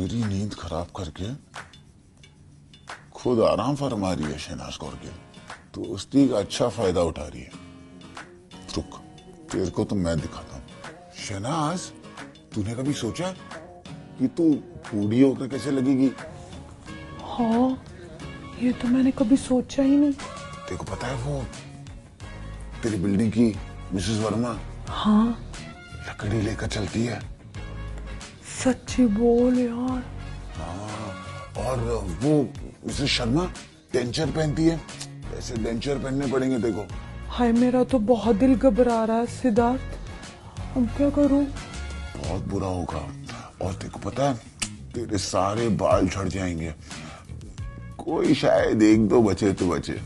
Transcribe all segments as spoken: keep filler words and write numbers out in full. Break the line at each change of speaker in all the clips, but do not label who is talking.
मेरी नींद खराब करके खुद आराम फरमा रही है शहनाज कौर गिल, दोस्ती का अच्छा फायदा उठा रही है। रुक, तेरे को तो मैं दिखाता हूँ। शहनाज, तूने कभी सोचा कि तू बूढ़ी होकर कैसे लगेगी?
हाँ, ये तो मैंने कभी सोचा ही नहीं।
तेरे को पता है वो तेरी बिल्डिंग की मिसेस वर्मा?
हाँ,
लकड़ी लेकर चलती है।
सच्ची बोल यार।
हाँ, और वो मिसेस शर्मा डेंचर पहनती है। ऐसे डेंचर पहनने पड़ेंगे देखो।
हाय, मेरा तो बहुत दिल घबरा रहा है सिद्धार्थ, अब क्या करूं?
बहुत बुरा होगा। और तेरे को पता है तेरे सारे बाल झड़ जाएंगे। कोई शायद एक दो बचे तो बचे।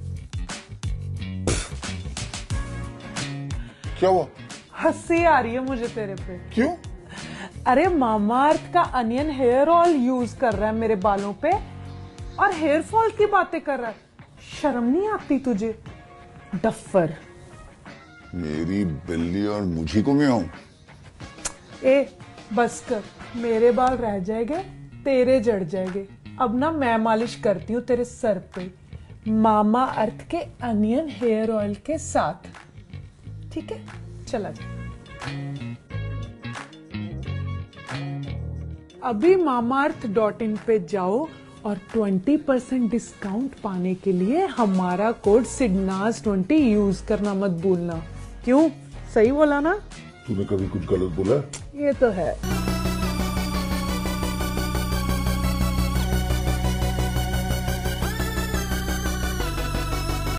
क्या हुआ?
हंसी आ रही है मुझे तेरे पे।
क्यों?
अरे मामाअर्थ का अनियन हेयर ऑयल यूज कर रहा है मेरे बालों पे और हेयर फॉल की बातें कर रहा है। शर्म नहीं आती तुझे? डफर।
मेरी बिल्ली और मुझी को मैं हूं।
ए बस कर, मेरे बाल रह जाएंगे, तेरे जड़ जाएंगे। अब ना मैं मालिश करती हूँ तेरे सर पे मामा अर्थ के अनियन हेयर ऑयल के साथ। ठीक है, चला जा। अभी मामाअर्थ डॉट इन पे जाओ और ट्वेंटी परसेंट डिस्काउंट पाने के लिए हमारा कोड सिडनाज ट्वेंटी यूज करना मत भूलना। क्यों, सही बोला ना?
तूने कभी कुछ गलत बोला?
ये तो है।